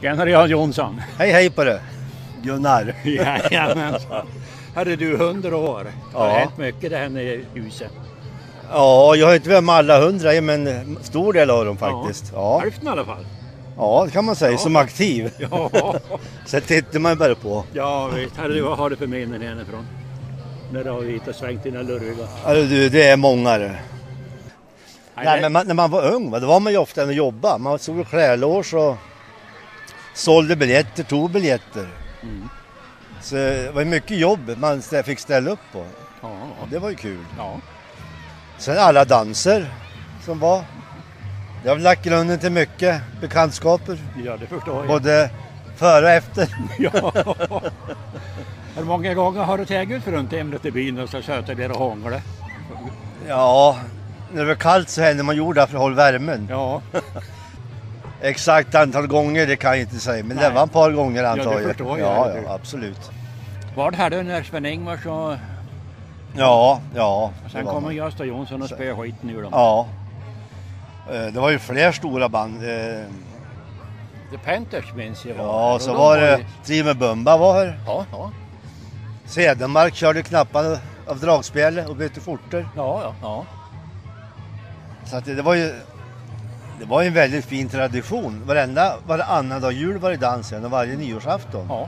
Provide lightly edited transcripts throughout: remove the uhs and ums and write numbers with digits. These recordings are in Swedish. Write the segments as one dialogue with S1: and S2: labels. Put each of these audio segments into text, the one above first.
S1: Tjenare Jan Jonsson.
S2: Hej på det. Gunnar.
S1: Jajamensan. Hade du 100 år?
S2: Ja.
S1: Har det hänt mycket det här i huset?
S2: Ja, jag har inte varit med alla 100, men stor del av dem faktiskt. Ja.
S1: Hälften i alla fall.
S2: Ja, det kan man säga, som aktiv.
S1: Ja.
S2: Sen tittar man bara på.
S1: Ja, visst. Vad har du för minnen härifrån? När du har varit och svängt dina lurviga.
S2: Alltså, det är många det. Nej, men när man var ung, då var man ju ofta och jobbade. Man stod i klälås och sålde biljetter, tog biljetter. Mm. Så det var mycket jobb man fick ställa upp på.
S1: Ja.
S2: Det var ju kul.
S1: Ja.
S2: Sen alla danser som var. Det har lagt grunden till mycket bekantskaper.
S1: Ja, det förstår jag.
S2: Både före och efter.
S1: Ja. Hur många gånger har du tagit ut runt ämnet i byn och så söter det och hånglar?
S2: Ja, när det var kallt så hände man gjorde för att hålla värmen.
S1: Ja.
S2: Exakt antal gånger det kan jag inte säga, men det var ett par gånger antar jag.
S1: Ja, det förstår jag.
S2: Ja, absolut.
S1: Vad hade du när Sven-Ingvars och...
S2: Ja.
S1: Och sen kommer Gösta Jonsson och spöade skiten ur dem.
S2: Ja. Det var ju fler stora band.
S1: The Panthers minns jag.
S2: Ja, så var det Trime Bumba var här.
S1: Ja.
S2: Sedenmark körde knapparna av dragspjälle och bytte forter.
S1: Ja.
S2: Så att det var ju en väldigt fin tradition. Varje annandag jul var det dansen och varje nyårsafton.
S1: Ja.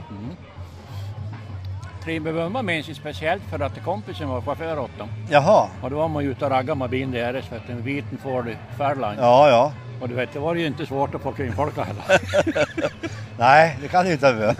S1: Trime Bumba minns ju speciellt för att kompisen var chaufför åt dem.
S2: Jaha.
S1: Och då var man ju ute och raggade med bilen där för att en viten Ford Fairline.
S2: Ja.
S1: Och du vet, det var ju inte svårt att få kvinnfolk heller.
S2: Nej, det kan det inte vara.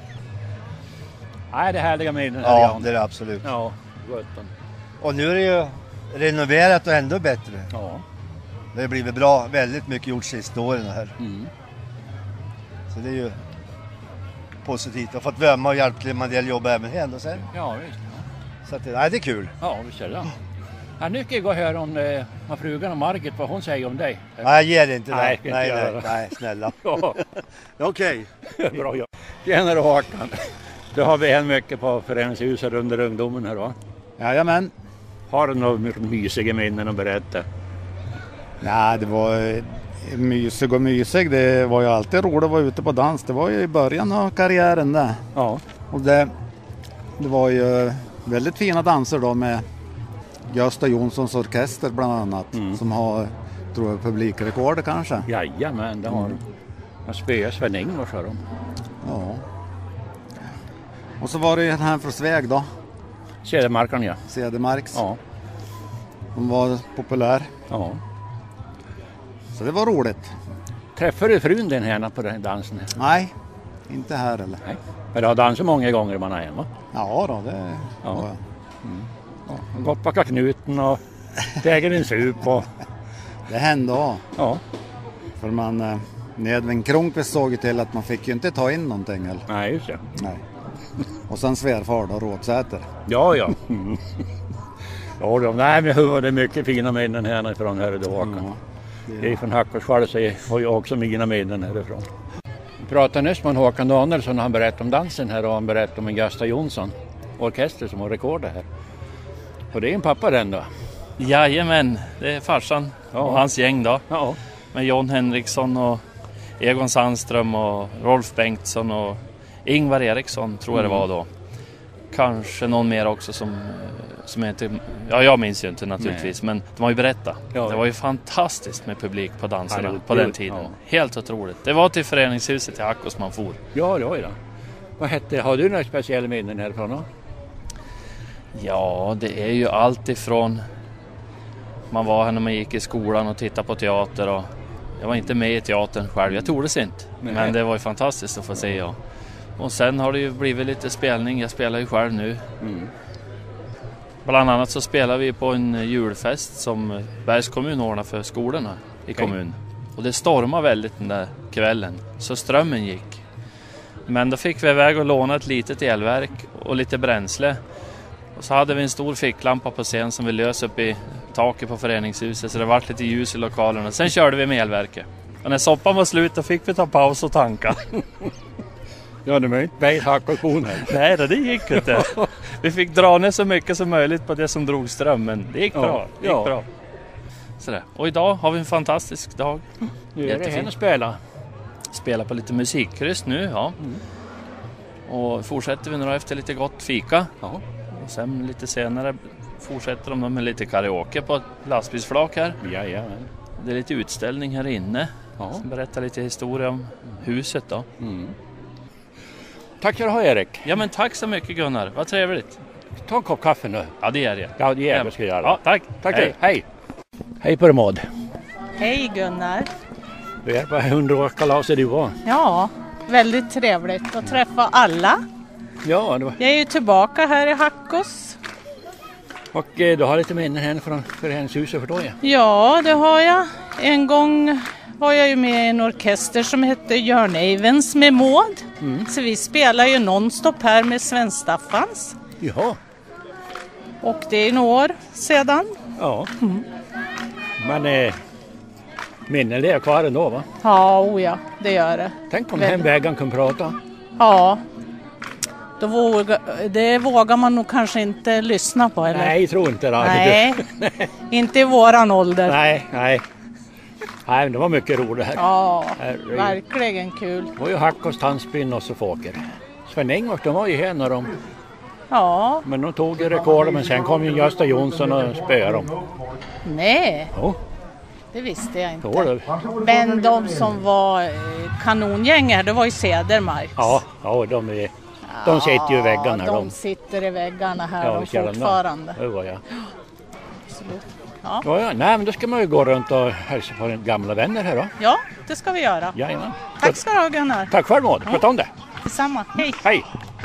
S1: Nej, det är härliga minnen.
S2: Ja, det är det absolut.
S1: Ja, gott.
S2: Och nu är det ju renoverat och ändå bättre.
S1: Ja.
S2: Det har blivit bra, väldigt mycket gjort sista åren här.
S1: Mm. Så
S2: det är ju positivt. Jag har fått värma och hjälpa till med en del jobb även här ändå sen.
S1: Ja, visst.
S2: Så att, nej, det är kul.
S1: Ja, visst är det. Ja, nu ska jag gå och höra om frugan och Margit, vad hon säger om dig.
S2: Nej, jag ger inte det.
S1: Nej,
S2: snälla.
S1: Ja.
S2: Okej.
S1: Bra jobb. Tjenare Håkan. Du har vi en mycket på föreningshuset under ungdomen här va?
S3: Jajamän.
S1: Har du några mysiga minnen att berätta?
S3: Nej, det var mysig. Det var ju alltid roligt att vara ute på dans. Det var ju i början av karriären där.
S1: Ja.
S3: Och det var ju väldigt fina danser då med Gösta Jonssons orkester bland annat. Som har, tror jag, publikrekorder kanske.
S1: Jajamän, det har de. Man spöar Sven-Ingvars har de.
S3: Ja. Och så var det ju den här från Sveg då.
S1: Cedermarken, ja.
S3: Cedermarks.
S1: Ja.
S3: Hon var populär.
S1: Ja.
S3: Så det var roligt.
S1: Träffade du frun den här på den dansen?
S3: Nej, inte här eller.
S1: Nej. Men du har dansat många gånger man är hemma?
S3: Ja då, det
S1: ja.
S3: var jag.
S1: Ja. Gått baka knuten och täger en sup och...
S3: Det hände också.
S1: Ja.
S3: För man... Nedvin Kronqvist såg ju till att man fick ju inte ta in någonting eller?
S1: Nej, just det.
S3: Nej. Och sen svärfar då, Rådsäter.
S1: Ja. Ja, nej, men hur var det mycket fina minnen härifrån här i Håkan. Det är från Hackersvall så har jag också mina minnen härifrån. Vi pratade nyss med Håkan Danielsson och han berättade om dansen här och han berättade om en Gösta Jonsson orkester som har rekordet här. Och det är en pappa den då?
S4: Jajamän, det är farsan och hans gäng då.
S1: Ja.
S4: Med John Henriksson och Egon Sandström och Rolf Bengtsson och Ingvar Eriksson tror jag det var då. Kanske någon mer också som inte... Ja, jag minns ju inte naturligtvis, men de har ju berättat. Ja. Det var ju fantastiskt med publik på danserna på den tiden. Ja. Helt otroligt. Det var till föreningshuset i Hackås man for.
S1: Ja, det var ju det. Vad hette, har du några speciella minnen härifrån då?
S4: Ja, det är ju allt ifrån... Man var här när man gick i skolan och tittade på teater och jag var inte med i teatern själv, jag tordes inte. Men det var ju fantastiskt att få se. Ja. Och sen har det ju blivit lite spelning, jag spelar ju själv nu. Bland annat så spelar vi på en julfest som Bergs kommun ordnar för skolorna i kommunen. Och det stormade väldigt den där kvällen, så strömmen gick. Men då fick vi iväg och låna ett litet elverk och lite bränsle. Och så hade vi en stor ficklampa på scen som vi lös upp i taket på föreningshuset så det var lite ljus i lokalerna. Sen körde vi med elverket. Och när soppan var slut då fick vi ta paus och tanka.
S1: Ja, det var inte bejhack och kon här.
S4: Nej, det gick inte. Vi fick dra ner så mycket som möjligt på det som drog strömmen. Det gick bra. Det gick bra. Sådär. Och idag har vi en fantastisk dag.
S1: Nu är det henne spela.
S4: Spelar på lite musikkryss nu, ja. Och fortsätter vi nu efter lite gott fika.
S1: Ja.
S4: Och sen lite senare fortsätter de med lite karaoke på ett lastbilsflak här.
S1: Jajamän.
S4: Det är lite utställning här inne.
S1: Ja.
S4: Som berättar lite historia om huset då.
S1: Tack ska du ha, Erik.
S4: Ja, men tack så mycket, Gunnar. Vad trevligt.
S1: Ta en kopp kaffe nu.
S4: Ja, det är det.
S1: Ja, det är det ska jag göra.
S4: Ja, tack.
S1: Tack
S4: Hej.
S1: du. Hej. Hej på dig, Maud.
S5: Hej Gunnar.
S1: Du är på 100-årskalaset du var.
S5: Ja, väldigt trevligt att träffa alla.
S1: Ja, det var.
S5: Jag är ju tillbaka här i Hackås.
S1: Och du har lite minnen här för hennes hus och förstår jag.
S5: Ja, det har jag. En gång var jag ju med i en orkester som hette Jörn Eivens med Maud. Så vi spelar ju nonstop här med Sven-Staffans.
S1: Jaha.
S5: Och det är några år sedan.
S1: Ja. Men minnen är kvar ändå, va?
S5: Ja, ja, det gör det.
S1: Tänk om den vägen kan prata.
S5: Ja, det vågar man nog kanske inte lyssna på, eller?
S1: Nej, jag tror inte det.
S5: Nej, inte i våran ålder.
S1: Nej. Nej, men det var mycket roligt här.
S5: Ja,
S1: Herregud.
S5: verkligen kul.
S1: Det var ju Hackås, Tandsbyn och så Fåker. Sven-Ingvars, de var ju här när de...
S5: Ja,
S1: Men de tog ju rekordet, men sen kom ju Gösta Jonsson och spöade dem.
S5: nej,
S1: Jo,
S5: det visste jag
S1: så
S5: inte.
S1: var det.
S5: Men de som var kanongänger, det var ju Cedermarks.
S1: Ja, de sitter ju i väggarna.
S5: De sitter i väggarna här
S1: Ja,
S5: fortfarande.
S1: Det var jag.
S5: Absolut.
S1: Ja, nej, men då ska man ju gå runt och hälsa på gamla vänner här då.
S5: Ja, det ska vi göra.
S1: Jajamän.
S5: Tack ska du ha, Gunnar.
S1: Tack för Maud, sköt om det.
S5: Detsamma. Hej.
S1: Hej.